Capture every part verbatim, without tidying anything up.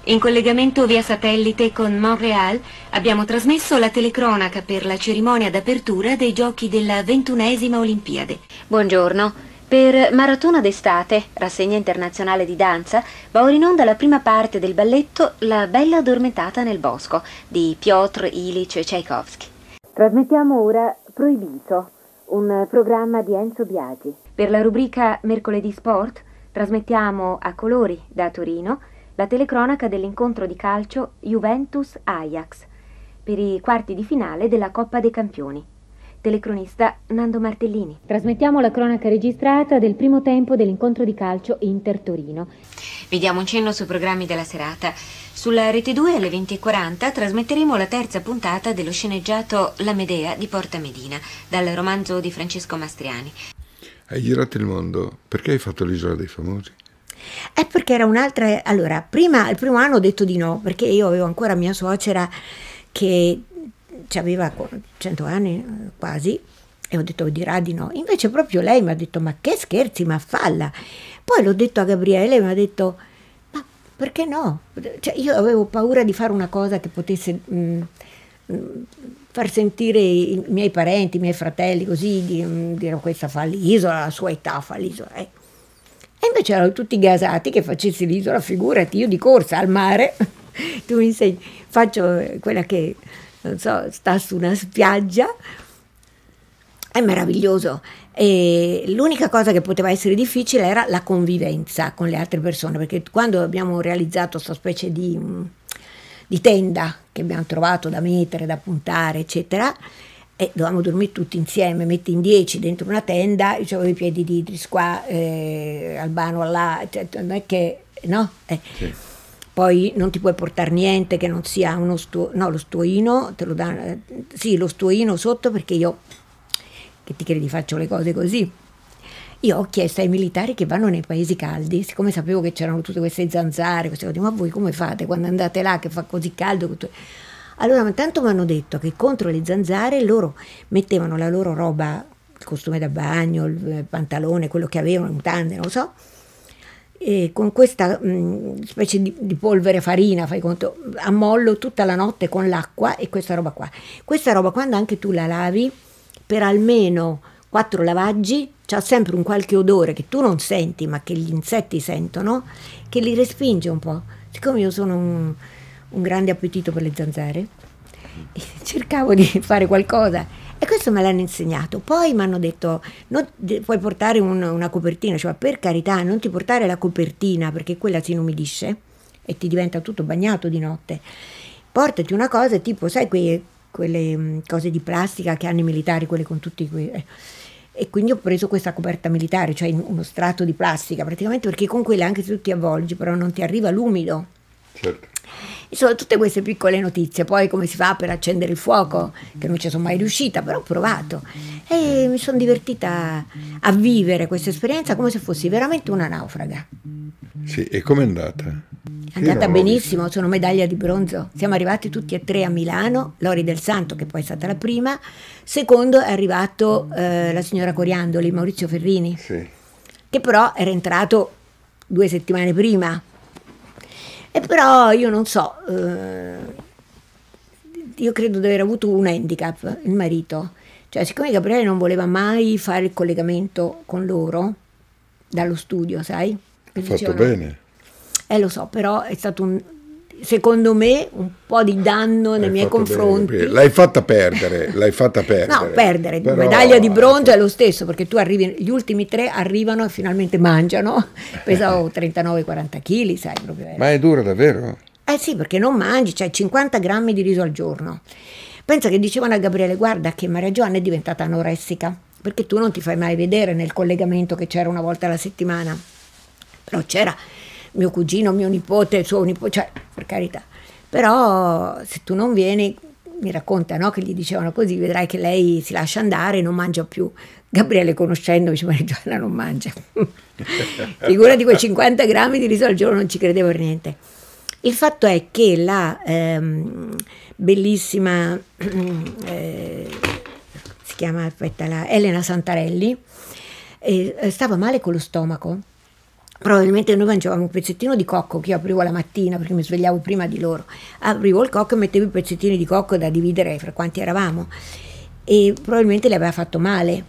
In collegamento via satellite con Montréal abbiamo trasmesso la telecronaca per la cerimonia d'apertura dei giochi della ventunesima Olimpiade. Buongiorno. Per Maratona d'estate, rassegna internazionale di danza, va ora in onda la prima parte del balletto La bella addormentata nel bosco di Piotr Ilyich Tchaikovsky. Trasmettiamo ora Proibito, un programma di Enzo Biagi. Per la rubrica Mercoledì Sport trasmettiamo a colori da Torino la telecronaca dell'incontro di calcio Juventus-Ajax per i quarti di finale della Coppa dei Campioni. Telecronista Nando Martellini. Trasmettiamo la cronaca registrata del primo tempo dell'incontro di calcio Inter-Torino. Vediamo un cenno sui programmi della serata. Sulla Rete due alle venti e quaranta trasmetteremo la terza puntata dello sceneggiato La Medea di Porta Medina, dal romanzo di Francesco Mastriani. Hai girato il mondo, perché hai fatto l'Isola dei Famosi? È perché era un'altra... Allora, prima, il primo anno ho detto di no, perché io avevo ancora mia suocera che aveva cento anni quasi, e ho detto dirà di no. Invece proprio lei mi ha detto ma che scherzi, ma falla. Poi l'ho detto a Gabriele e mi ha detto ma perché no? Cioè, io avevo paura di fare una cosa che potesse mh, mh, far sentire i miei parenti, i miei fratelli così, di, mh, dire questa fa l'isola, la sua età fa l'isola. Eh. E invece erano tutti gasati che facessi l'isola, figurati, io di corsa al mare, tu mi insegni, faccio quella che, non so, sta su una spiaggia, è meraviglioso. E l'unica cosa che poteva essere difficile era la convivenza con le altre persone, perché quando abbiamo realizzato questa specie di, di tenda che abbiamo trovato da mettere, da puntare, eccetera, e dovevamo dormire tutti insieme, metti in dieci dentro una tenda, io avevo i piedi di Idris qua, eh, Albano là, cioè, non è che, no? Eh. Sì. Poi non ti puoi portare niente che non sia uno stuo, no, lo stuoino, te lo danno, sì, lo stuoino sotto, perché io, che ti credi faccio le cose così, io ho chiesto ai militari che vanno nei paesi caldi, siccome sapevo che c'erano tutte queste zanzare, queste cose, ma voi come fate quando andate là che fa così caldo? Allora intanto mi hanno detto che contro le zanzare loro mettevano la loro roba, il costume da bagno, il pantalone, quello che avevano, mutande, non lo so, e con questa mh, specie di, di polvere farina, fai conto, a mollo tutta la notte con l'acqua e questa roba qua. Questa roba quando anche tu la lavi, per almeno quattro lavaggi, c'ha sempre un qualche odore che tu non senti ma che gli insetti sentono, che li respinge un po'. Siccome io sono un... un grande appetito per le zanzare, e cercavo di fare qualcosa e questo me l'hanno insegnato. Poi mi hanno detto non, puoi portare un, una copertina, cioè per carità non ti portare la copertina perché quella si inumidisce e ti diventa tutto bagnato di notte, portati una cosa tipo sai quei, quelle cose di plastica che hanno i militari, quelle con tutti quei, eh. E quindi ho preso questa coperta militare, cioè uno strato di plastica praticamente, perché con quella anche se tu ti avvolgi però non ti arriva l'umido. Certo. Insomma, tutte queste piccole notizie. Poi come si fa per accendere il fuoco, che non ci sono mai riuscita, però ho provato e mi sono divertita a vivere questa esperienza come se fossi veramente una naufraga. Sì, e com'è andata? È andata benissimo, sono medaglia di bronzo. Siamo arrivati tutti e tre a Milano, Lori del Santo che poi è stata la prima, secondo è arrivato eh, la signora Coriandoli, Maurizio Ferrini, sì, che però era entrato due settimane prima. E però io non so, eh, io credo di aver avuto un handicap, il marito. Cioè, siccome Gabriele non voleva mai fare il collegamento con loro, dallo studio, sai? Ha fatto bene. Eh, lo so, però è stato un... secondo me un po' di danno nei miei confronti. L'hai fatta perdere, l'hai fatta perdere. No, perdere, però... medaglia di bronzo è lo stesso, perché tu arrivi, gli ultimi tre arrivano e finalmente mangiano, pesavo trentanove quaranta chili, sai proprio. Ma è dura davvero? Eh sì, perché non mangi, cioè cinquanta grammi di riso al giorno. Pensa che dicevano a Gabriele, guarda che Maria Giovanna è diventata anoressica, perché tu non ti fai mai vedere nel collegamento che c'era una volta alla settimana. Però c'era mio cugino, mio nipote, suo nipote, cioè per carità. Però se tu non vieni, mi racconta, no, che gli dicevano così, vedrai che lei si lascia andare e non mangia più. Gabriele conoscendo dice, Maria Giovanna non mangia. Figurati quei cinquanta grammi di riso al giorno, non ci credevo per niente. Il fatto è che la ehm, bellissima, eh, si chiama, aspetta, la Elena Santarelli, eh, stava male con lo stomaco. probabilmente noi mangiavamo un pezzettino di cocco che io aprivo la mattina perché mi svegliavo prima di loro, aprivo il cocco e mettevo i pezzettini di cocco da dividere fra quanti eravamo, e probabilmente le aveva fatto male,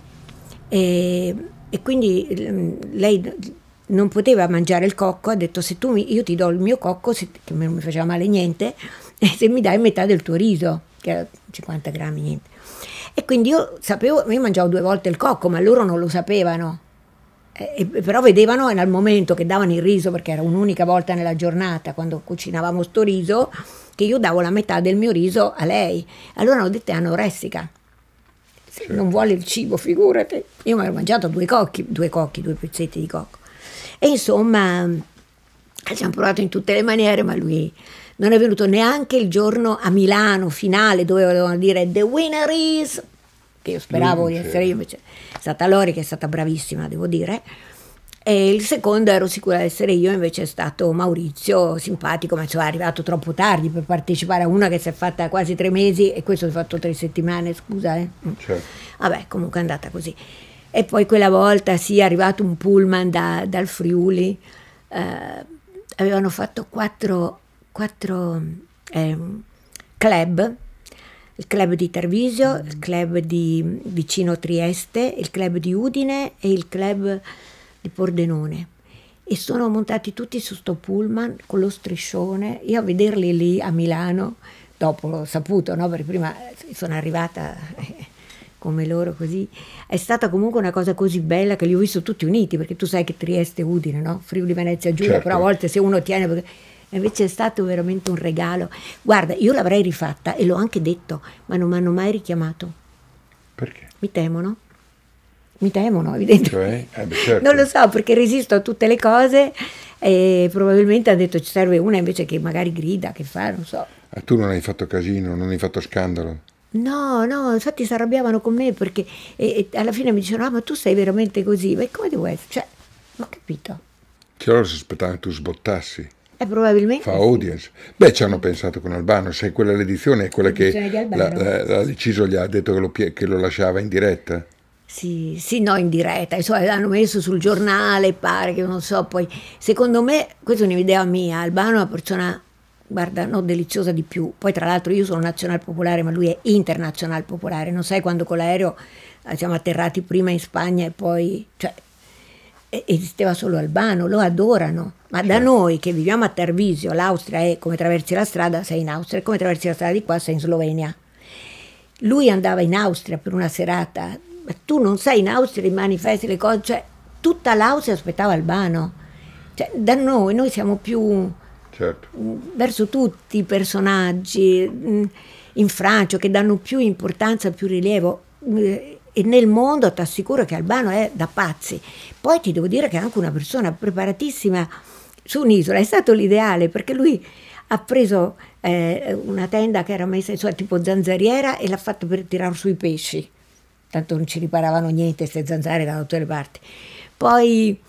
e, e quindi lei non poteva mangiare il cocco, ha detto: se tu mi, io ti do il mio cocco, se, che non mi faceva male niente, e se mi dai metà del tuo riso, che era cinquanta grammi, niente. E quindi io sapevo, io mangiavo due volte il cocco, ma loro non lo sapevano. E, però vedevano al momento che davano il riso, perché era un'unica volta nella giornata quando cucinavamo sto riso, che io davo la metà del mio riso a lei. Allora hanno detto: è anoressica, certo. Non vuole il cibo, figurati. Io mi ero mangiato due cocchi, due cocchi, due pezzetti di cocco. E insomma ci hanno provato in tutte le maniere, ma lui non è venuto neanche il giorno a Milano finale, dove volevano dire the winner is, che io speravo mm, di essere io, invece è stata Lori, che è stata bravissima, devo dire, e il secondo ero sicura di essere io, invece è stato Maurizio, simpatico, ma insomma è arrivato troppo tardi per partecipare a una che si è fatta quasi tre mesi e questo si è fatto tre settimane, scusa, eh. Certo. Vabbè, comunque è andata così. E poi quella volta sì, è arrivato un pullman da, dal Friuli, eh, avevano fatto quattro, quattro eh, club, il club di Tarvisio, il club di vicino Trieste, il club di Udine e il club di Pordenone, e sono montati tutti su sto pullman con lo striscione. Io a vederli lì a Milano, dopo l'ho saputo, no? Perché prima sono arrivata come loro, così è stata comunque una cosa così bella che li ho visto tutti uniti, perché tu sai che Trieste e Udine, no? Friuli Venezia Giulia, certo. Però a volte se uno tiene, perché invece è stato veramente un regalo. Guarda, io l'avrei rifatta e l'ho anche detto, ma non mi hanno mai richiamato. Perché? Mi temono. Mi temono, evidentemente. Cioè? Eh beh, certo. Non lo so, perché resisto a tutte le cose, e probabilmente ha detto ci serve una invece che magari grida, che fa, non so. Ah, tu non hai fatto casino, non hai fatto scandalo? No, no, infatti si arrabbiavano con me perché e, e alla fine mi dicevano: ah, ma tu sei veramente così, ma come devo essere? Cioè, non ho capito. Che loro si aspettavano che tu sbottassi. Eh, probabilmente. Fa audience. Beh, ci hanno pensato con Albano, sai, quella l'edizione è quella che la, la, la Deciso gli ha detto che lo, che lo lasciava in diretta? Sì, sì, no, in diretta, insomma, l'hanno messo sul giornale, pare che non so, poi secondo me, questa è un'idea mia, Albano è una persona, guarda, no, deliziosa di più. Poi tra l'altro io sono nazional popolare, ma lui è internazional popolare, non sai quando con l'aereo siamo atterrati prima in Spagna e poi, cioè, esisteva solo Albano, lo adorano, ma da noi che viviamo a Tarvisio, l'Austria è come attraversi la strada, sei in Austria, come attraversi la strada di qua, sei in Slovenia. Lui andava in Austria per una serata, ma tu non sei in Austria, i manifesti, le cose, cioè tutta l'Austria aspettava Albano, cioè da noi, noi siamo più... Certo. Verso tutti i personaggi in Francia che danno più importanza, più rilievo, e nel mondo ti assicuro che Albano è da pazzi. Poi ti devo dire che è anche una persona preparatissima su un'isola, è stato l'ideale perché lui ha preso eh, una tenda che era messa insomma, tipo zanzariera e l'ha fatto per tirare sui pesci, tanto non ci riparavano niente queste zanzare da tutte le parti. Poi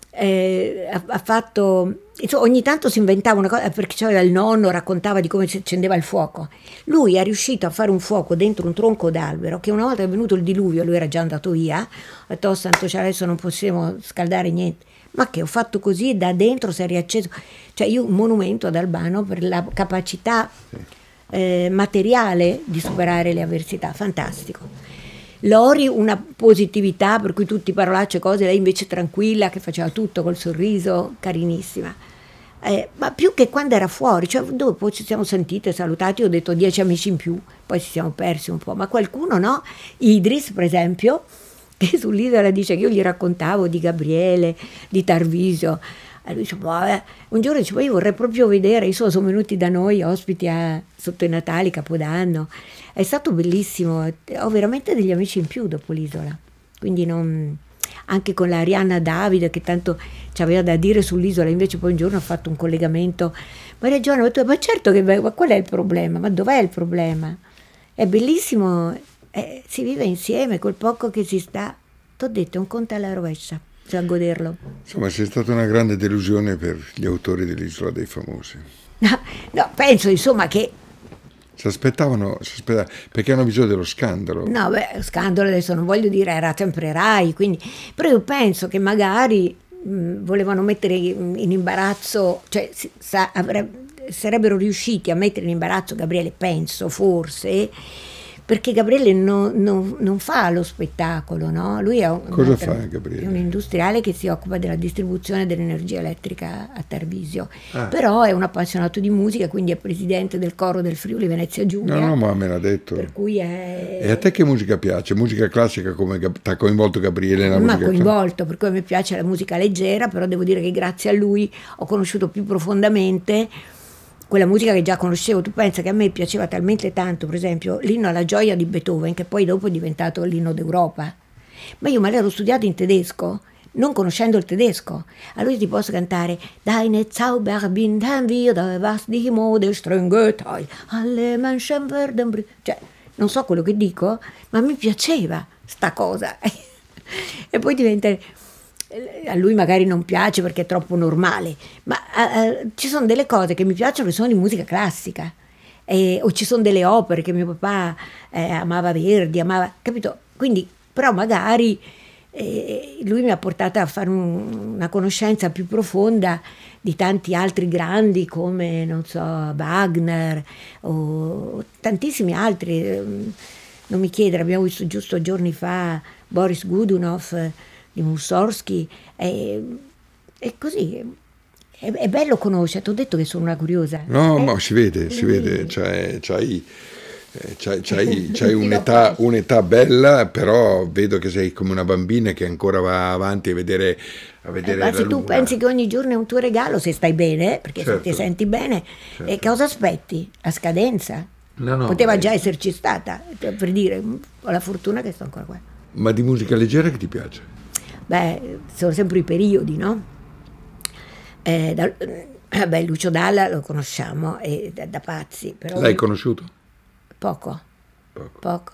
Eh, ha, ha fatto, insomma, ogni tanto si inventava una cosa perché c'aveva il nonno, raccontava di come si accendeva il fuoco. Lui è riuscito a fare un fuoco dentro un tronco d'albero che una volta è venuto il diluvio, lui era già andato via, ha detto: oh santo cielo, adesso non possiamo scaldare niente, ma che ho fatto così e da dentro si è riacceso. Cioè io un monumento ad Albano per la capacità eh, materiale di superare le avversità, fantastico. Lori una positività per cui tutti parolacce e cose, lei invece tranquilla che faceva tutto col sorriso, carinissima, eh, ma più che quando era fuori, cioè dopo ci siamo sentite, salutati, ho detto dieci amici in più, poi ci siamo persi un po', ma qualcuno no, Idris per esempio, che sull'isola dice che io gli raccontavo di Gabriele, di Tarvisio, e lui dice, boh, un giorno dice, io vorrei proprio vedere, io sono, sono venuti da noi ospiti a, sotto i Natali, Capodanno, è stato bellissimo, ho veramente degli amici in più dopo l'isola, quindi non, anche con la Arianna Davide che tanto ci aveva da dire sull'isola, invece poi un giorno ha fatto un collegamento, ma hai ragione, ma certo che, ma qual è il problema, ma dov'è il problema? È bellissimo, eh, si vive insieme col poco che si sta, t'ho detto, un conto alla rovescia. Cioè a goderlo. Insomma, c'è stata una grande delusione per gli autori dell'Isola dei Famosi. No, no, penso insomma che... Si aspettavano, si aspettavano, perché hanno bisogno dello scandalo. No, beh, scandalo adesso non voglio dire, era sempre Rai, quindi... Però io penso che magari mh, volevano mettere in imbarazzo, cioè sa, avrebbe, sarebbero riusciti a mettere in imbarazzo Gabriele, penso, forse, perché Gabriele non, non, non fa lo spettacolo, no? Lui è un, Cosa un'altra, fa Gabriele? È un industriale che si occupa della distribuzione dell'energia elettrica a Tarvisio, ah. però è un appassionato di musica, quindi è presidente del coro del Friuli Venezia Giulia. No, no, ma me l'ha detto. Per cui è... E a te che musica piace? Musica classica, come ti ha coinvolto Gabriele nella non musica? Mi ha coinvolto, per cui a me piace la musica leggera, però devo dire che grazie a lui ho conosciuto più profondamente quella musica che già conoscevo. Tu pensa che a me piaceva talmente tanto, per esempio, l'inno alla gioia di Beethoven, che poi dopo è diventato l'inno d'Europa, ma io me l'ero studiato in tedesco, non conoscendo il tedesco. Allora io ti posso cantare Deine Zauber binden wir, da was die Mode strenge Teil, alle Menschen werden br-. Cioè, non so quello che dico, ma mi piaceva sta cosa. E poi diventa... A lui magari non piace perché è troppo normale, ma uh, ci sono delle cose che mi piacciono che sono di musica classica, eh, o ci sono delle opere che mio papà eh, amava Verdi, amava, capito? Quindi, però magari eh, lui mi ha portato a fare un, una conoscenza più profonda di tanti altri grandi come, non so, Wagner o tantissimi altri. Non mi chiedere, abbiamo visto giusto giorni fa Boris Godunov di Mussorgsky, è, è così, è, è bello conoscere. Ti ho detto che sono una curiosa. No, eh? ma si vede, si vede, c'hai, c'hai, c'hai, c'hai, c'hai un'età, un'età bella, però vedo che sei come una bambina che ancora va avanti a vedere, a vedere eh, ma la se luna. tu pensi che ogni giorno è un tuo regalo, se stai bene, perché certo, se ti senti bene, certo. E cosa aspetti? A scadenza? No, no, Poteva eh. già esserci stata, per dire, ho la fortuna che sto ancora qua. Ma di musica leggera che ti piace? Beh, sono sempre i periodi, no? Eh, da, eh, beh, Lucio Dalla lo conosciamo, è da, da pazzi. Però L'hai conosciuto? Poco, Poco. poco.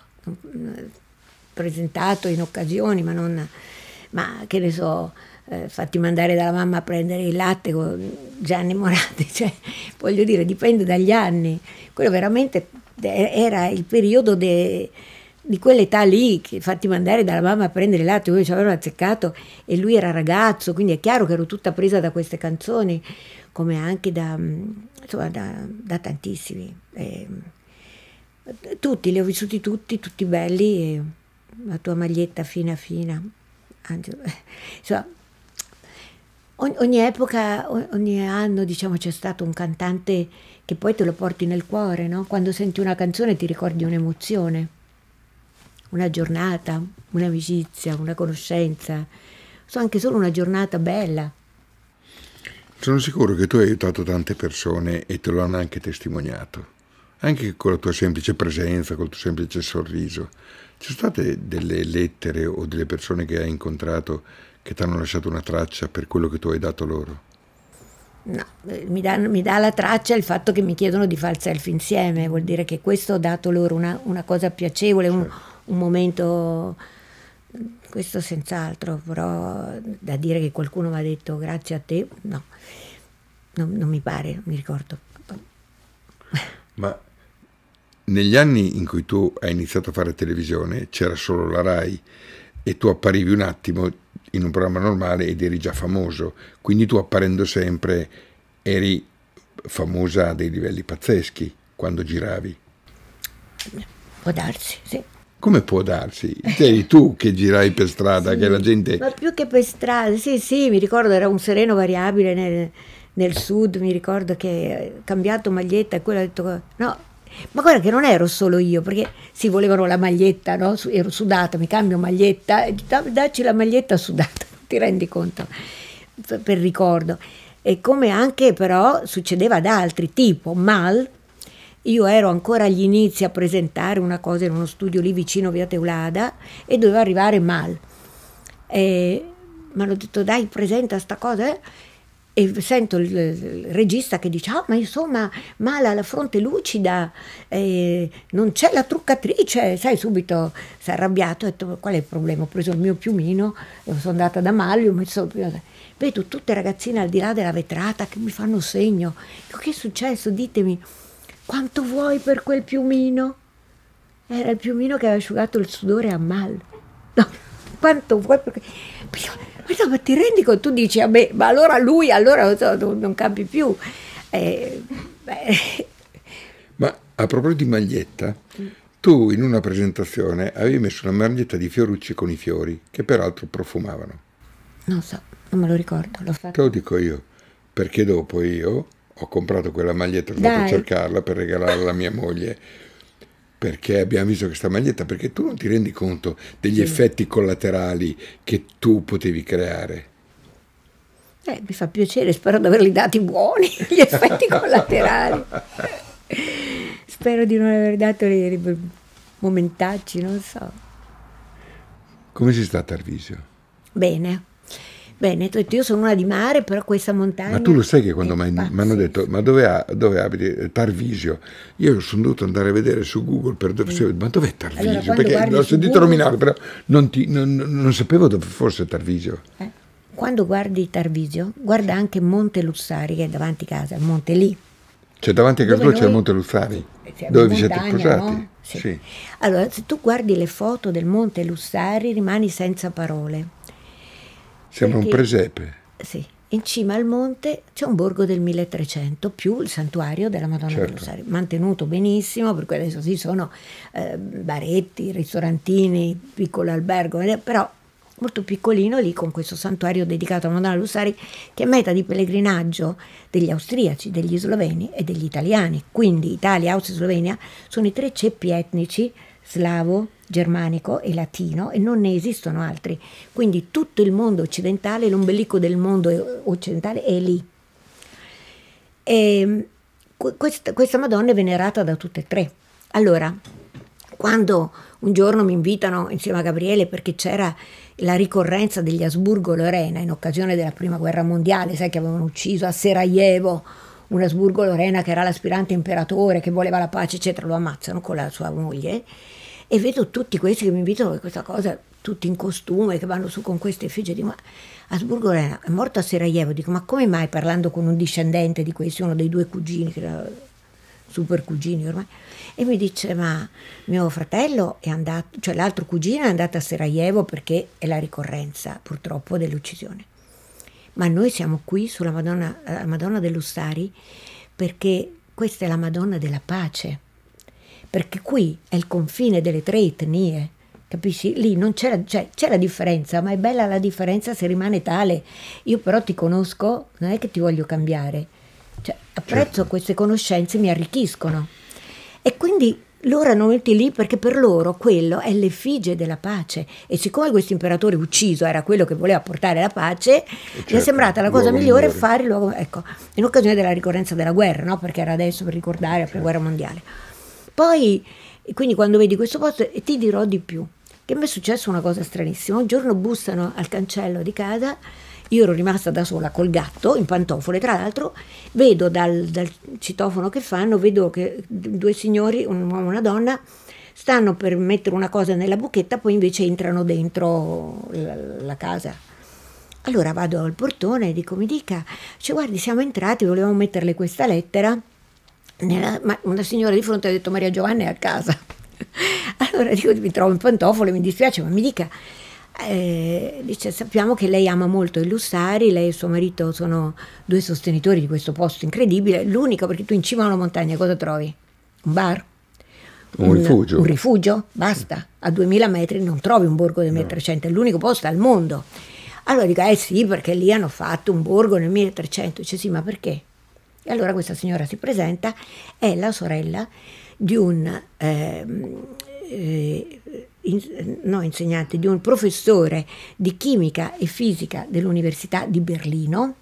Presentato in occasioni, ma non... Ma che ne so, eh, fatti mandare dalla mamma a prendere il latte con Gianni Morandi, cioè, voglio dire, dipende dagli anni. Quello veramente era il periodo de... di quell'età lì, che fatti mandare dalla mamma a prendere il latte, poi ci avevano azzeccato e lui era ragazzo, quindi è chiaro che ero tutta presa da queste canzoni, come anche da, insomma, da, da tantissimi. E, tutti, li ho vissuti tutti, tutti belli, e la tua maglietta fina fina, Angelo. Insomma, ogni, ogni epoca, ogni anno, diciamo, c'è stato un cantante che poi te lo porti nel cuore, no? Quando senti una canzone ti ricordi un'emozione, una giornata, un'amicizia, una conoscenza, so, anche solo una giornata bella. Sono sicuro che tu hai aiutato tante persone e te lo hanno anche testimoniato, anche con la tua semplice presenza, col tuo semplice sorriso. Ci sono state delle lettere o delle persone che hai incontrato che ti hanno lasciato una traccia per quello che tu hai dato loro? No, mi dà, mi dà la traccia il fatto che mi chiedono di fare il selfie insieme, vuol dire che questo ho dato loro una, una cosa piacevole, un, un momento, questo senz'altro, però da dire che qualcuno mi ha detto grazie a te, no, non, non mi pare, non mi ricordo. Ma negli anni in cui tu hai iniziato a fare televisione c'era solo la Rai e tu apparivi un attimo in un programma normale ed eri già famoso, quindi tu apparendo sempre eri famosa a dei livelli pazzeschi quando giravi. Può darsi, sì. Come può darsi? Eri tu che girai per strada, sì, che la gente... Ma più che per strada, sì, sì, mi ricordo era un sereno variabile nel, nel sud, mi ricordo che ho cambiato maglietta e quello ha detto no, ma guarda che non ero solo io, perché si volevano la maglietta, no? Ero sudata, mi cambio maglietta, dacci la maglietta sudata, ti rendi conto? Per ricordo. E come anche però succedeva ad altri, tipo Mal, io ero ancora agli inizi a presentare una cosa in uno studio lì vicino via Teulada e doveva arrivare Mal. E mi hanno detto dai presenta sta cosa, eh? E sento il, il regista che dice ah ma insomma Mal ha la fronte lucida, eh, non c'è la truccatrice, sai, subito si è arrabbiato, ho detto qual è il problema, ho preso il mio piumino e sono andata da Mal, ho messo il piumino, vedo tutte ragazzine al di là della vetrata che mi fanno segno, dico, che è successo, ditemi quanto vuoi per quel piumino? Era il piumino che aveva asciugato il sudore a Mal. No, quanto vuoi per quel... no, ma ti rendi conto? Tu dici, vabbè, ma allora lui, allora non, so, non, non cambi più. Eh, ma a proposito di maglietta, tu in una presentazione avevi messo una maglietta di Fiorucci con i fiori, che peraltro profumavano. Non so, non me lo ricordo. L'ho fatto. Te lo dico io, perché dopo io ho comprato quella maglietta, ho fatto cercarla per regalarla alla mia moglie, perché abbiamo visto questa maglietta, perché tu non ti rendi conto degli sì. effetti collaterali che tu potevi creare. Eh, mi fa piacere, spero di averli dati buoni, gli effetti collaterali. Spero di non aver dato dei momentacci, non so. Come si sta a Tarvisio? Bene, bene, io sono una di mare, però questa montagna... Ma tu lo sai che quando mi hanno detto, ma dove, ha, dove abiti? Tarvisio? Io sono dovuto andare a vedere su Google per dove... Mm. Ma dov'è Tarvisio? Allora, perché l'ho sentito Google... nominare, però non, ti, non, non sapevo dove fosse Tarvisio. Eh. Quando guardi Tarvisio, guarda anche Monte Lussari, che è davanti a casa, il monte lì. Cioè davanti a casa tua c'è il Monte Lussari, dove vi siete posati? No? Sì. Sì. Allora, se tu guardi le foto del Monte Lussari rimani senza parole. Sembra perché, un presepe. Sì, in cima al monte c'è un borgo del milletrecento più il santuario della Madonna certo. del Lussari, mantenuto benissimo, per cui adesso sì sono eh, baretti, ristorantini, piccolo albergo, però molto piccolino lì con questo santuario dedicato alla Madonna Lussari, che è meta di pellegrinaggio degli austriaci, degli sloveni e degli italiani. Quindi Italia, Austria e Slovenia sono i tre ceppi etnici, slavo, germanico e latino, e non ne esistono altri. Quindi tutto il mondo occidentale, l'ombelico del mondo occidentale è lì. E questa, questa Madonna è venerata da tutte e tre. Allora, quando un giorno mi invitano insieme a Gabriele, perché c'era la ricorrenza degli Asburgo-Lorena in occasione della prima guerra mondiale, sai che avevano ucciso a Sarajevo un Asburgo-Lorena che era l'aspirante imperatore, che voleva la pace, eccetera, lo ammazzano con la sua moglie, e vedo tutti questi che mi invitano a questa cosa, tutti in costume, che vanno su con queste effigie, dico, ma Asburgo-Lorena è morto a Sarajevo, dico, ma come mai, parlando con un discendente di questi, uno dei due cugini, che era super cugini ormai, e mi dice, ma mio fratello è andato, cioè l'altro cugino è andato a Sarajevo perché è la ricorrenza purtroppo dell'uccisione, ma noi siamo qui sulla Madonna, la Madonna dell'Ussari perché questa è la Madonna della pace, perché qui è il confine delle tre etnie, capisci? Lì non c'è la, cioè, c'è la differenza, ma è bella la differenza se rimane tale. Io però ti conosco, non è che ti voglio cambiare, cioè, apprezzo certo. queste conoscenze, mi arricchiscono, e quindi loro hanno venuti lì perché per loro quello è l'effigie della pace, e siccome questo imperatore ucciso era quello che voleva portare la pace, certo, gli è sembrata la cosa migliore, migliore fare il luogo, ecco, in occasione della ricorrenza della guerra, no? Perché era adesso per ricordare la prima guerra mondiale. Poi, quindi quando vedi questo posto, e ti dirò di più, che mi è successo una cosa stranissima. Un giorno bussano al cancello di casa, io ero rimasta da sola col gatto, in pantofole tra l'altro, vedo dal, dal citofono che fanno, vedo che due signori, un uomo e una donna, stanno per mettere una cosa nella buchetta, poi invece entrano dentro la, la casa. Allora vado al portone e dico, mi dica, cioè, guardi, siamo entrati, volevamo metterle questa lettera, nella, ma una signora di fronte ha detto, Maria Giovanna è a casa. Allora dico, mi trovo in pantofole, mi dispiace, ma mi dica, eh, dice, sappiamo che lei ama molto il Lussari, lei e suo marito sono due sostenitori di questo posto incredibile, l'unico, perché tu in cima a una montagna cosa trovi? Un bar? Un, un rifugio. Un rifugio? Basta, a duemila metri non trovi un borgo del milletrecento, è l'unico posto al mondo. Allora dico, eh sì, perché lì hanno fatto un borgo nel milletrecento, dice sì, ma perché? E allora questa signora si presenta, è la sorella di un eh, eh, in, no, insegnante, di un professore di chimica e fisica dell'Università di Berlino.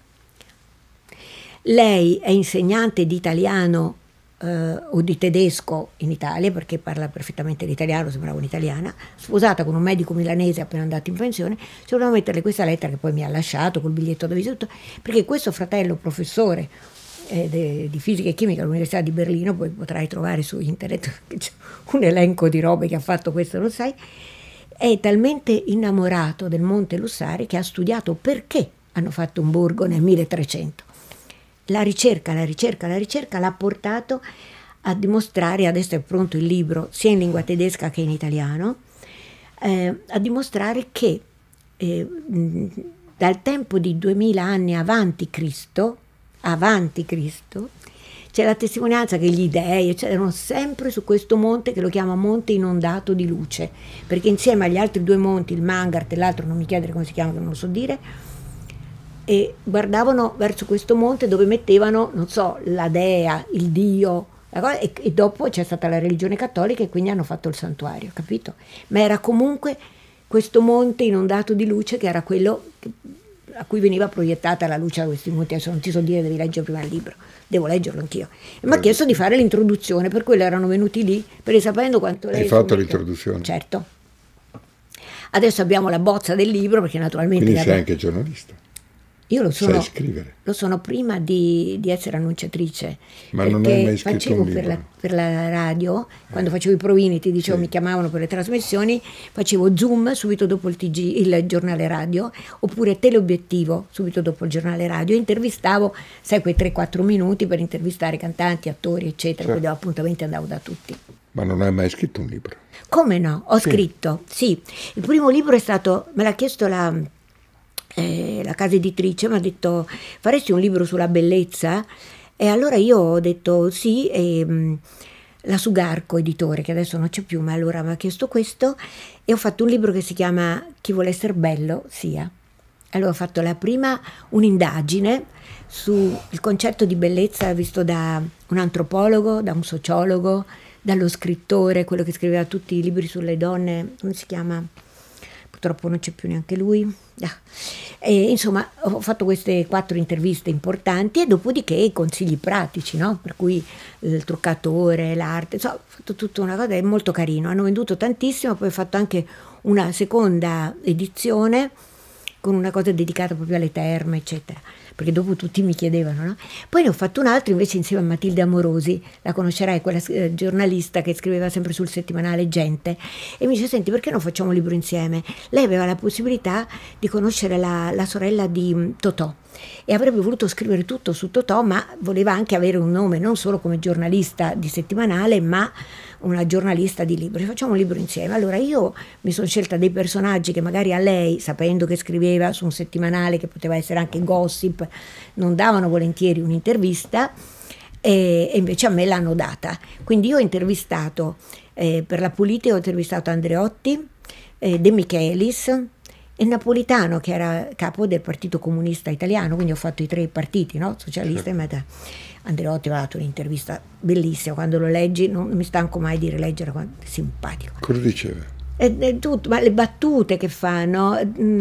Lei è insegnante di italiano eh, o di tedesco in Italia, perché parla perfettamente l'italiano, sembrava un'italiana, sposata con un medico milanese appena andato in pensione. Ci volevo metterle questa lettera che poi mi ha lasciato col biglietto da visita, perché questo fratello professore di fisica e chimica all'Università di Berlino, poi potrai trovare su internet c'è un elenco di robe che ha fatto questo, lo sai, è talmente innamorato del Monte Lussari che ha studiato perché hanno fatto un borgo nel milletrecento. La ricerca, la ricerca, la ricerca l'ha portato a dimostrare, adesso è pronto il libro sia in lingua tedesca che in italiano, eh, a dimostrare che eh, dal tempo di duemila anni avanti Cristo, avanti Cristo, c'è la testimonianza che gli dei cioè, erano sempre su questo monte che lo chiama monte inondato di luce, perché insieme agli altri due monti, il Mangart e l'altro, non mi chiedere come si chiama, che non lo so dire, e guardavano verso questo monte dove mettevano, non so, la dea, il dio, la cosa, e, e dopo c'è stata la religione cattolica e quindi hanno fatto il santuario, capito? Ma era comunque questo monte inondato di luce che era quello che, a cui veniva proiettata la luce a questi monti. Adesso non ti so dire, devi leggere prima il libro, devo leggerlo anch'io. E mi ha chiesto di fare l'introduzione, per quello erano venuti lì, perché sapendo quanto lei... Hai fatto l'introduzione? Certo. Adesso abbiamo la bozza del libro, perché naturalmente... Quindi sei anche giornalista? Io lo sono, sai scrivere? Lo sono prima di, di essere annunciatrice. Ma non hai mai scritto facevo un libro? Per la, per la radio, eh. quando facevo i provini, ti dicevo, sì. mi chiamavano per le trasmissioni, facevo Zoom subito dopo il, T G, il giornale radio, oppure teleobiettivo subito dopo il giornale radio, e intervistavo, sai, quei tre quattro minuti per intervistare cantanti, attori, eccetera, certo. Poi davo appuntamenti, andavo da tutti. Ma non hai mai scritto un libro? Come no? Ho sì. scritto, sì. Il primo libro è stato, me l'ha chiesto la... Eh, la casa editrice, mi ha detto faresti un libro sulla bellezza, e allora io ho detto sì, e mh, la Sugarco editore, che adesso non c'è più, ma allora mi ha chiesto questo, e ho fatto un libro che si chiama Chi vuole essere bello sia. Allora ho fatto la prima un'indagine sul concetto di bellezza visto da un antropologo, da un sociologo, dallo scrittore, quello che scriveva tutti i libri sulle donne, come si chiama? Purtroppo non c'è più neanche lui. Ah. E, insomma, ho fatto queste quattro interviste importanti, e dopodiché i consigli pratici, no? Per cui il truccatore, l'arte, insomma, ho fatto tutta una cosa, è molto carino. Hanno venduto tantissimo, poi ho fatto anche una seconda edizione con una cosa dedicata proprio alle terme, eccetera, perché dopo tutti mi chiedevano, no? Poi ne ho fatto un altro invece insieme a Matilde Amorosi, la conoscerai, quella eh, giornalista che scriveva sempre sul settimanale Gente, e mi dice, senti, perché non facciamo un libro insieme? Lei aveva la possibilità di conoscere la, la sorella di um, Totò, e avrebbe voluto scrivere tutto su Totò, ma voleva anche avere un nome non solo come giornalista di settimanale, ma una giornalista di libri. Facciamo un libro insieme. Allora io mi sono scelta dei personaggi che magari a lei, sapendo che scriveva su un settimanale che poteva essere anche gossip, non davano volentieri un'intervista, e, e invece a me l'hanno data. Quindi io ho intervistato eh, per la Polite, ho intervistato Andreotti, eh, De Michelis e Napolitano, che era capo del Partito Comunista Italiano, quindi ho fatto i tre partiti, no? Socialista, certo. E metà. Andreotti aveva dato un'intervista bellissima, quando lo leggi non mi stanco mai di rileggere, è simpatico. Cosa diceva? E, e tutto, ma le battute che fanno,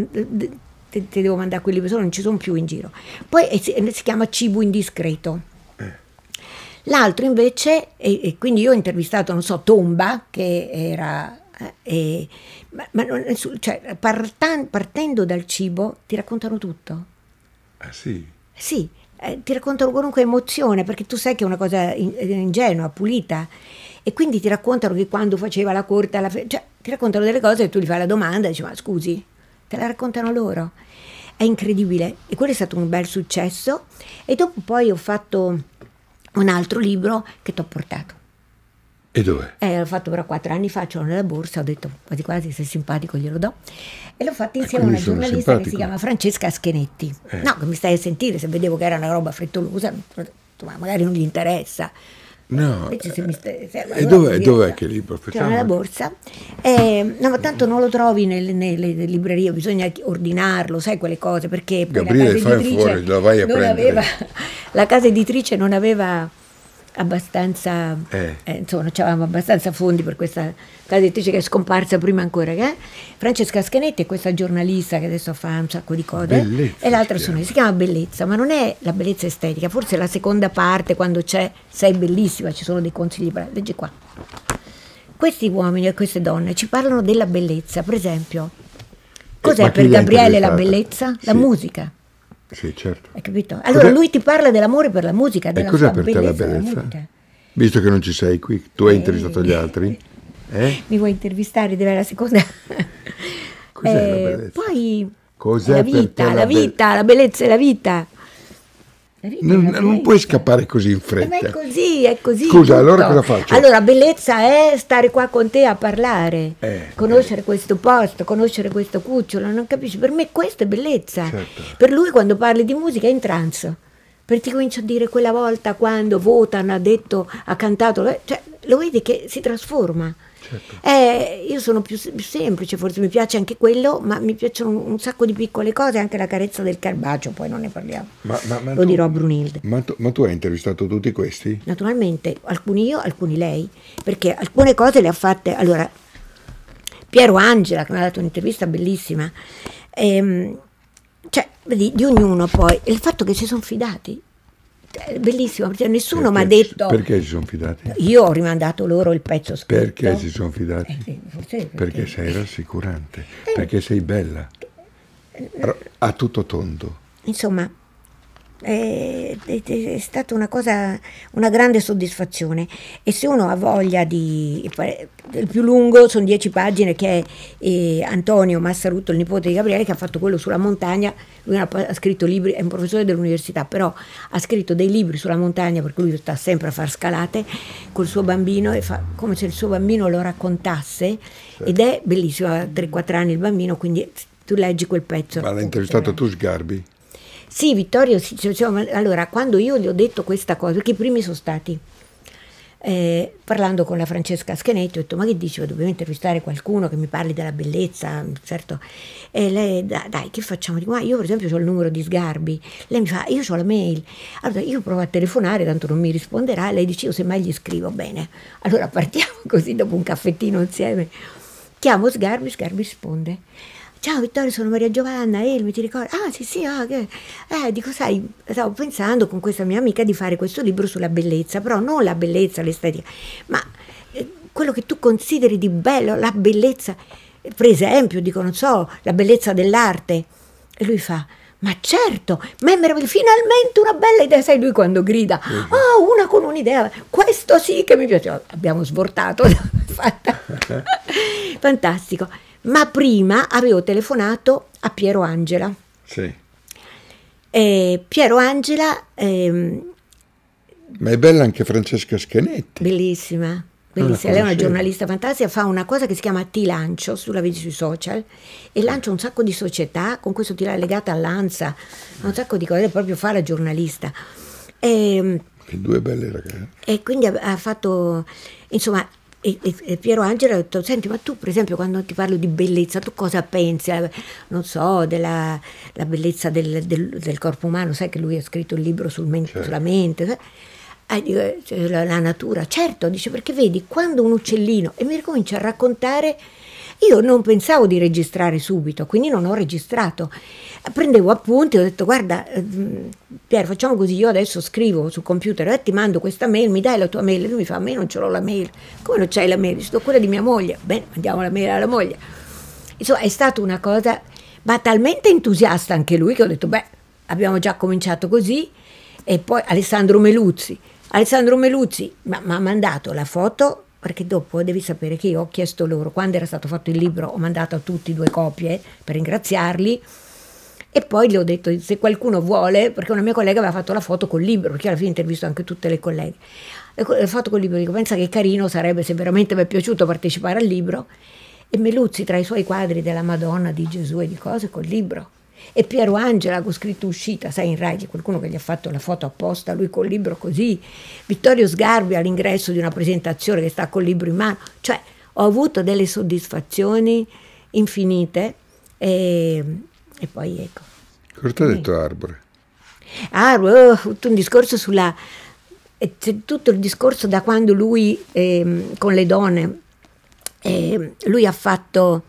ti, ti devo mandare quei libri, non ci sono più in giro. Poi e si, si chiama Cibo indiscreto. Eh. L'altro invece, e, e quindi io ho intervistato, non so, Tomba, che era... Eh, ma, ma non, cioè, partan, partendo dal cibo ti raccontano tutto. Ah sì? Sì. Eh, ti raccontano qualunque emozione, perché tu sai che è una cosa in, ingenua, pulita, e quindi ti raccontano che quando faceva la corte alla fe- cioè ti raccontano delle cose e tu gli fai la domanda e dici, ma scusi, te la raccontano loro, è incredibile, e quello è stato un bel successo. E dopo poi ho fatto un altro libro che ti ho portato. E dov'è? Eh, l'ho fatto però quattro anni fa, ce l'ho nella borsa, ho detto quasi quasi, se è simpatico glielo do, e l'ho fatto insieme a una giornalista simpatico. Che si chiama Francesca Schenetti. Eh. No, che mi stai a sentire, se vedevo che era una roba frettolosa, ma magari non gli interessa. No, se mi stai, se, e dov'è, dov'è che libro? C'è nella borsa, eh, no, ma tanto non lo trovi nelle, nelle librerie, bisogna ordinarlo, sai quelle cose, perché poi Gabriele, la casa editrice fuori, lo vai a non prendere. aveva, la casa editrice non aveva abbastanza, eh. Eh, insomma, non avevamo abbastanza fondi per questa casa editrice, che è scomparsa prima ancora. Che Francesca Schenetti è questa giornalista che adesso fa un sacco di cose, Bellezza, e l'altra sono, si chiama Bellezza, ma non è la bellezza estetica, forse è la seconda parte, quando c'è Sei bellissima, ci sono dei consigli, leggi qua. Questi uomini e queste donne ci parlano della bellezza, per esempio, cos'è eh, per Gabriele la bellezza? Sì. La musica. Sì, certo. Hai capito? Allora cos'è? Lui ti parla dell'amore per la musica, della e cos'è sua per bellezza, te la bellezza? Visto che non ci sei qui, tu hai eh, intervistato gli altri? Eh? Mi vuoi intervistare? Deve la seconda. Cos'è eh, la bellezza? Poi cos'è la vita, la, la vita, be- la bellezza è la vita. Non, non puoi scappare così in fretta. Ma è così, è così. Scusa, tutto. allora cosa faccio? Allora, bellezza è stare qua con te a parlare, Eh, conoscere eh. questo posto, conoscere questo cucciolo, non capisci? Per me questo è bellezza. Certo. Per lui quando parli di musica è in trance. Perché ti comincia a dire quella volta quando Wotan ha detto, ha cantato, cioè lo vedi che si trasforma. Certo. Eh, io sono più, più semplice, forse mi piace anche quello, ma mi piacciono un, un sacco di piccole cose, anche la carezza del Carbacio, poi non ne parliamo. Ma, ma, ma Lo tu, dirò a Brunilde. Ma tu, ma tu hai intervistato tutti questi? Naturalmente, alcuni io, alcuni lei, perché alcune cose le ha fatte, allora, Piero Angela, che mi ha dato un'intervista bellissima, ehm, cioè, vedi, di ognuno poi, il fatto che si sono fidati, è bellissimo, perché nessuno mi ha detto... Perché si sono fidati? Io ho rimandato loro il pezzo scritto. Perché si sono fidati? Eh, sì, forse perché, Perché sei rassicurante, perché sei bella, a tutto tondo. Insomma, è, è, è stata una cosa, una grande soddisfazione. E se uno ha voglia di... il più lungo sono dieci pagine, che è eh, Antonio Massarutto, il nipote di Gabriele, che ha fatto quello sulla montagna. Lui ha, ha scritto libri, è un professore dell'università, però ha scritto dei libri sulla montagna, perché lui sta sempre a far scalate col suo bambino, e fa come se il suo bambino lo raccontasse, certo. Ed è bellissimo, ha tre quattro anni il bambino, quindi tu leggi quel pezzo. Ma l'hai intervistato tu Sgarbi? Sì, Vittorio, sì, cioè, allora quando io gli ho detto questa cosa, perché i primi sono stati, eh, parlando con la Francesca Schenetti, ho detto: ma che dici, dobbiamo intervistare qualcuno che mi parli della bellezza, certo. E lei, dai, che facciamo? Dico, ma io per esempio ho il numero di Sgarbi. Lei mi fa: io ho la mail. Allora io provo a telefonare, tanto non mi risponderà. Lei dice: io semmai gli scrivo. Bene, allora partiamo così, dopo un caffettino insieme. Chiamo Sgarbi, Sgarbi risponde: ciao Vittorio, sono Maria Giovanna, Elmi, ti ricordi? Ah sì sì, ah, che... eh, dico, sai, stavo pensando con questa mia amica di fare questo libro sulla bellezza, però non la bellezza, l'estetica, ma eh, quello che tu consideri di bello, la bellezza, per esempio, dico, non so, la bellezza dell'arte. E lui fa: ma certo, ma è meraviglioso, finalmente una bella idea, sai lui quando grida, oh, una con un'idea, questo sì che mi piace, abbiamo sbortato, fatta. Fantastico. Ma prima avevo telefonato a Piero Angela. Sì. E Piero Angela... Ehm, ma è bella anche Francesca Schenetti. Bellissima, bellissima. Lei è una giornalista fantastica, fa una cosa che si chiama Ti Lancio, tu la vedi sui social, e lancia un sacco di società, con questo ti l'ha legata all'Ansa, un sacco di cose, proprio fa la giornalista. E, che due belle ragazze. E quindi ha, ha fatto, insomma... E, e, e Piero Angela ha detto: senti, ma tu per esempio quando ti parlo di bellezza tu cosa pensi? Non so, della la bellezza del, del, del corpo umano, sai che lui ha scritto un libro sul mente, certo. Sulla mente, eh, cioè, la, la natura, certo, dice, perché vedi quando un uccellino, e mi ricomincia a raccontare. Io non pensavo di registrare subito, quindi non ho registrato. Prendevo appunti, ho detto: guarda, Piero, facciamo così, io adesso scrivo sul computer, eh, ti mando questa mail, mi dai la tua mail? E lui mi fa: a me non ce l'ho la mail. Come non c'hai la mail? Sto quella di mia moglie. Bene, mandiamo la mail alla moglie. Insomma, è stata una cosa, ma talmente entusiasta anche lui, che ho detto: beh, abbiamo già cominciato così. E poi Alessandro Meluzzi. Alessandro Meluzzi mi ha mandato la foto, perché dopo devi sapere che io ho chiesto loro, quando era stato fatto il libro, ho mandato a tutti due copie per ringraziarli, e poi gli ho detto: se qualcuno vuole, perché una mia collega aveva fatto la foto col libro, perché alla fine intervisto anche tutte le colleghe, la foto col libro, dico: pensa che carino sarebbe se veramente mi è piaciuto partecipare al libro. E Meluzzi tra i suoi quadri della Madonna, di Gesù e di cose, col libro. E Piero Angela con scritto uscita, sai, in Rai, qualcuno che gli ha fatto la foto apposta, lui col libro così. Vittorio Sgarbi all'ingresso di una presentazione che sta col libro in mano. Cioè, ho avuto delle soddisfazioni infinite, e, e poi ecco. Cosa ti ha detto Arbore? Arbore, oh, tutto un discorso sulla... c'è tutto il discorso da quando lui, eh, con le donne, eh, lui ha fatto...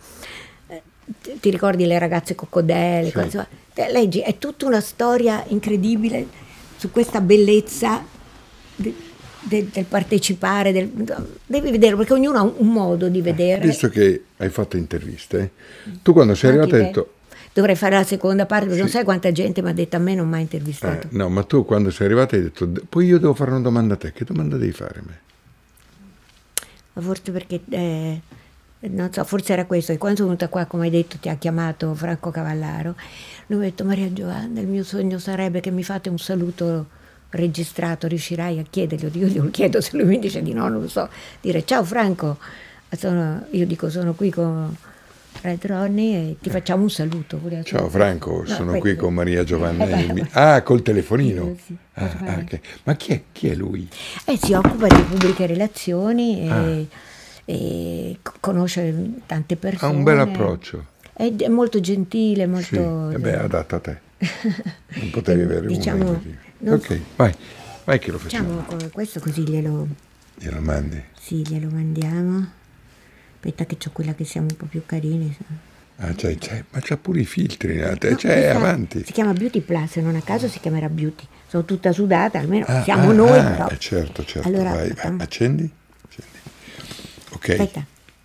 ti ricordi le ragazze coccodelle? Sì. Cose, leggi, è tutta una storia incredibile su questa bellezza de, de, del partecipare, del, devi vedere, perché ognuno ha un, un modo di vedere. Visto che hai fatto interviste, tu quando sei arrivato hai detto... dovrei fare la seconda parte, perché sì. Non sai quanta gente mi ha detto: a me non mi ha intervistato. Eh, no, ma tu quando sei arrivato hai detto: poi io devo fare una domanda a te, che domanda devi fare a me? Ma forse perché... Eh, non so, forse era questo, e quando sono venuta qua, come hai detto, ti ha chiamato Franco Cavallaro, lui mi ha detto: Maria Giovanna, il mio sogno sarebbe che mi fate un saluto registrato, riuscirai a chiederglielo? Io glielo chiedo, se lui mi dice di no non lo so, dire: ciao Franco, sono, io dico sono qui con Red Ronnie e ti facciamo un saluto. Ciao Franco, no, sono poi, qui con Maria Giovanna. Eh, e mi... Ah, col telefonino. Sì, sì, ah, ah, okay. Ma chi è, chi è lui? Eh, si occupa di pubbliche relazioni e, ah. e conosce tante persone. Ha un bel approccio. È, è molto gentile, molto... Sì, eh beh, adatto a te. Non potevi avere diciamo, uno così. Ok, vai, vai che lo facciamo. Facciamo questo così glielo... Glielo mandi? Sì, glielo mandiamo. Aspetta che c'ho quella che siamo un po' più carini. Ah, c'è, c'è, ma c'ha pure i filtri, no, c'è, questa avanti. Si chiama Beauty Plus, non a caso si chiamerà Beauty. Sono tutta sudata, almeno ah, siamo ah, noi. Ah, però. certo, certo, allora, vai, vai. Accendi? Accendi. Ok. Aspetta.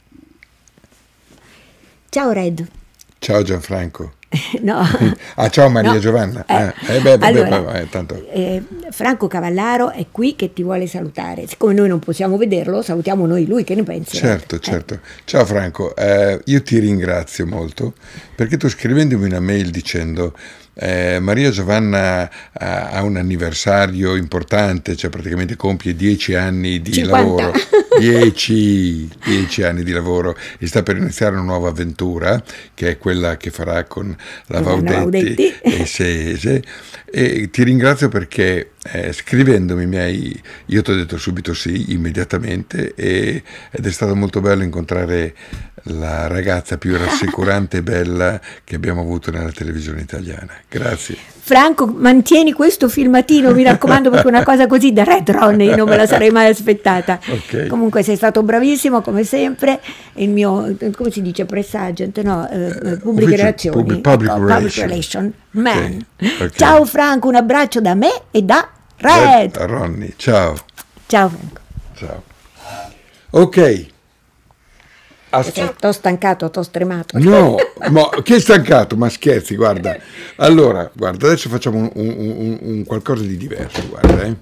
Ciao Red. Ciao Gianfranco. No. Ah, ciao Maria no. Giovanna. Eh, ah, eh beh, beh, allora, beh, beh, tanto. Eh, Franco Cavallaro è qui che ti vuole salutare. Siccome noi non possiamo vederlo, salutiamo noi lui, che ne pensi? Certo, eh? certo. Ciao Franco, eh, io ti ringrazio molto perché tu scrivendomi una mail dicendo eh, Maria Giovanna ha, ha un anniversario importante, cioè praticamente compie dieci anni di cinquanta lavoro. Dieci, dieci anni di lavoro e sta per iniziare una nuova avventura che è quella che farà con la Vaudetti, Vaudetti. e Sese, e ti ringrazio perché eh, scrivendomi mi hai, io ti ho detto subito sì, immediatamente, e, ed è stato molto bello incontrare la ragazza più rassicurante e bella che abbiamo avuto nella televisione italiana. Grazie. Franco, mantieni questo filmatino, mi raccomando, perché una cosa così da Red Ronnie non me la sarei mai aspettata. Okay. Comunque sei stato bravissimo come sempre. Il mio, come si dice, press agent, no, eh, pubbliche relazioni, Public, public, ecco, relation. public relation man. Okay. Okay. Ciao Franco, un abbraccio da me e da Red. Red Ronnie, ciao. Ciao Franco. Ciao. Ok. T'ho stancato, t'ho stremato. No, ma che stancato, ma scherzi, guarda. Allora, guarda, adesso facciamo un, un, un, un qualcosa di diverso, guarda, eh.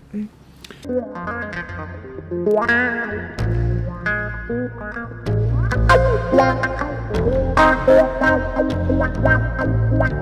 Mm.